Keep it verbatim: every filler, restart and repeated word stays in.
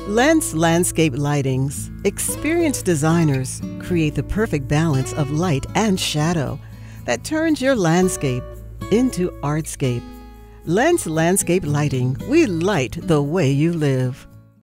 Lentz Landscape Lightings. Experienced designers create the perfect balance of light and shadow that turns your landscape into artscape. Lentz Landscape Lighting. We light the way you live.